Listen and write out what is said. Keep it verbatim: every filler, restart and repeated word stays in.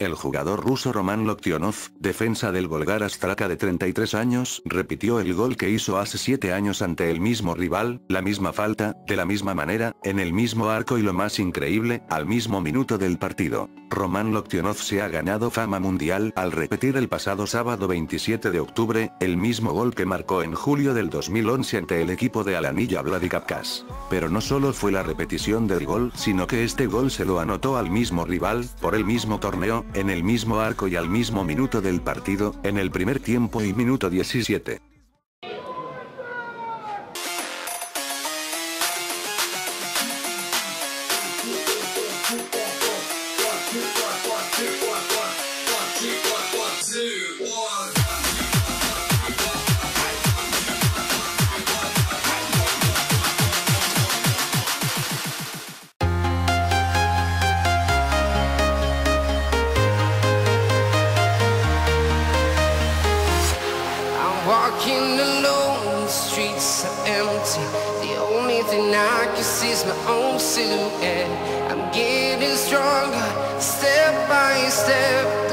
El jugador ruso Roman Loktionov, defensa del Volgar Astraka de treinta y tres años, repitió el gol que hizo hace siete años ante el mismo rival, la misma falta, de la misma manera, en el mismo arco y lo más increíble, al mismo minuto del partido. Roman Loktionov se ha ganado fama mundial al repetir el pasado sábado veintisiete de octubre, el mismo gol que marcó en julio del dos mil once ante el equipo de Alanilla Vladikavkaz. Pero no solo fue la repetición del gol, sino que este gol se lo anotó al mismo rival, por el mismo torneo, en el mismo arco y al mismo minuto del partido, en el primer tiempo y minuto diecisiete. Walking alone, the streets are empty. The only thing I can see is my own silhouette. I'm getting stronger, step by step.